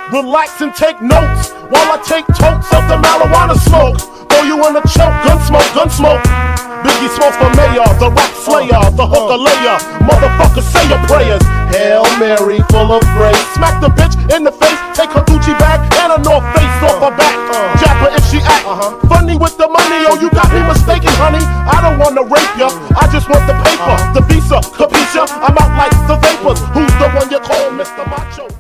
Relax and take notes while I take totes of the marijuana smoke. Throw you in a choke, gun smoke. Biggie Smalls for mayor, the rap slayer, the hooker layer. Motherfucker, say your prayers. Hail Mary, full of grace. Smack the bitch in the face, take her Gucci bag and a North Face off her back. Jab her if she act funny with the money. Oh, you got me mistaken, honey. I don't wanna rape ya, I just want the paper, the visa, capisha. I'm out like the vapors. Who's the one you call Mr. Macho?